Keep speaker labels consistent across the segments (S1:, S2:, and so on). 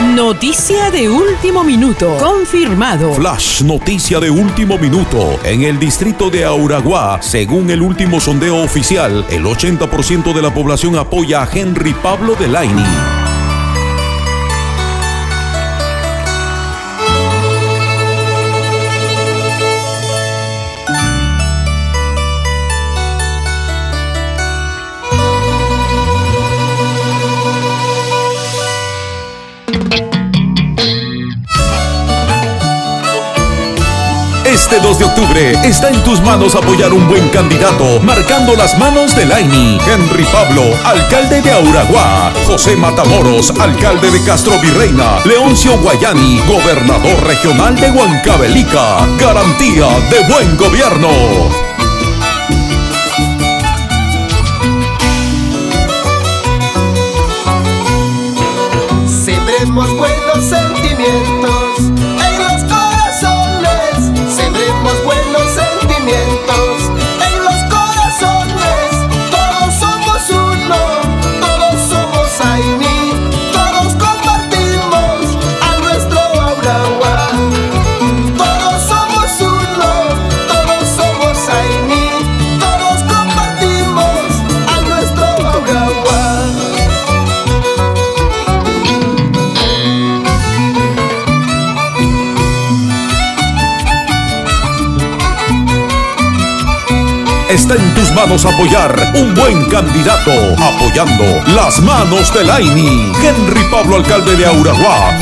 S1: Noticia de último minuto. Confirmado.
S2: Flash noticia de último minuto. En el distrito de Auraguá, según el último sondeo oficial, el 80% de la población apoya a Henry Pablo Delainy. Este 2 de octubre está en tus manos apoyar un buen candidato, marcando las manos de Delainy. Henry Pablo, alcalde de Auraguá. José Matamoros, alcalde de Castrovirreina. Leoncio Guayani, gobernador regional de Huancavelica. Garantía de buen gobierno.
S3: Sembremos buenos sentimientos en los corazones. Sembremos buenos sentimientos en los corazones. Todos somos uno, todos somos Aini, todos compartimos a nuestro Auraguá. Todos somos uno, todos somos Aini, todos compartimos a nuestro Auraguá.
S2: Está en tus manos apoyar un buen candidato, apoyando las manos de Delainy. Henry Pablo, alcalde de Auraguá.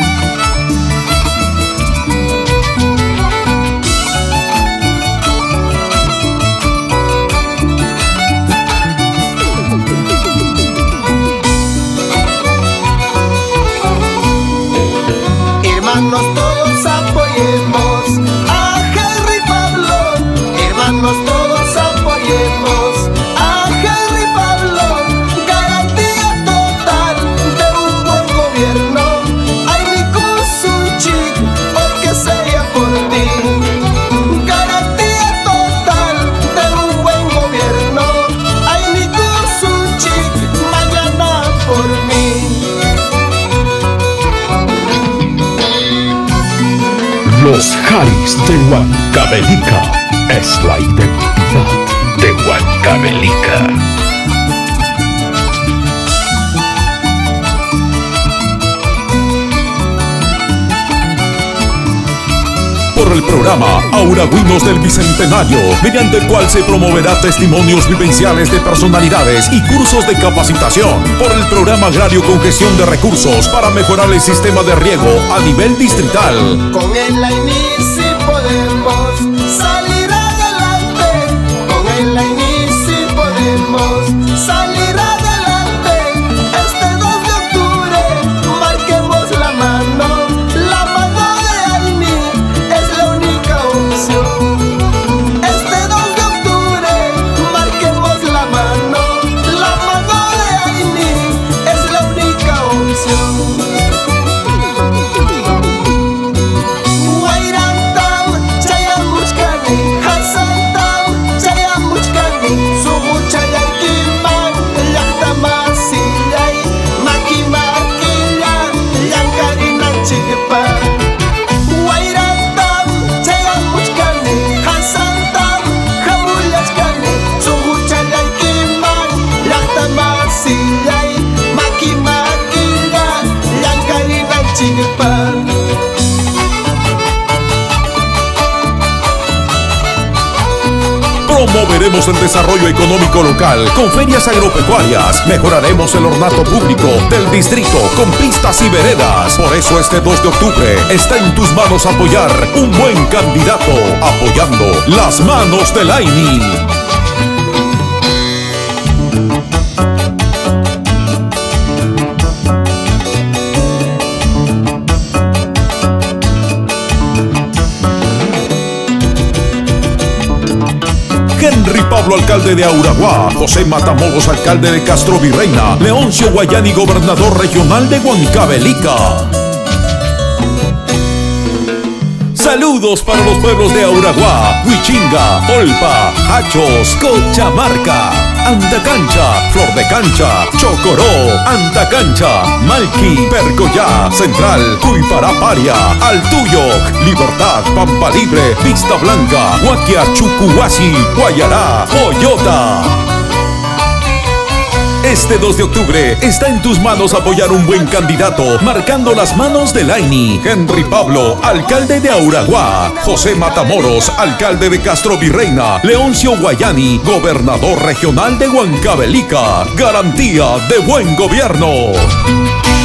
S3: Hermanos, todos apoyemos a Henry Pablo. Hermanos, todos apoyemos a Henry Pablo. Garantía total de un buen gobierno. Ay, mi Kusunchik, o que sea por ti. Garantía total de un buen gobierno. Ay, mi Kusunchik, mañana por mí.
S4: Los Jaris de Huancavelica es la identidad de Huancavelica.
S2: Por el programa Auragüinos del Bicentenario, mediante el cual se promoverá testimonios vivenciales de personalidades y cursos de capacitación. Por el programa agrario con gestión de recursos para mejorar el sistema de riego a nivel distrital.
S3: Con el Aini sí podemos salir adelante. Con el Aini sí podemos salir adelante. Este 2 de octubre marquemos la mano. La mano de Aini es la única opción. Este 2 de octubre marquemos la mano. La mano de Aini es la única opción.
S2: Promoveremos el desarrollo económico local con ferias agropecuarias. Mejoraremos el ornato público del distrito con pistas y veredas. Por eso este 2 de octubre está en tus manos apoyar un buen candidato, apoyando las manos de Delainy. Henry Pablo, alcalde de Auraguá. José Matamoros, alcalde de Castrovirreina. Leoncio Guayani, gobernador regional de Huancavelica. Saludos para los pueblos de Auraguá, Huichinga, Olpa, Hachos, Cochamarca, Antacancha, Flor de Cancha, Chocoró, Antacancha, Malqui, Percoyá, Central, Cuipará Paria, Altuyoc, Libertad, Pampa Libre, Vista Blanca, Huaquia, Chucuhuasi, Guayará, Boyota. Este 2 de octubre está en tus manos apoyar un buen candidato, marcando las manos de Laini, Henry Pablo, alcalde de Auraguá, José Matamoros, alcalde de Castro Virreina, Leoncio Guayani, gobernador regional de Huancavelica. Garantía de buen gobierno.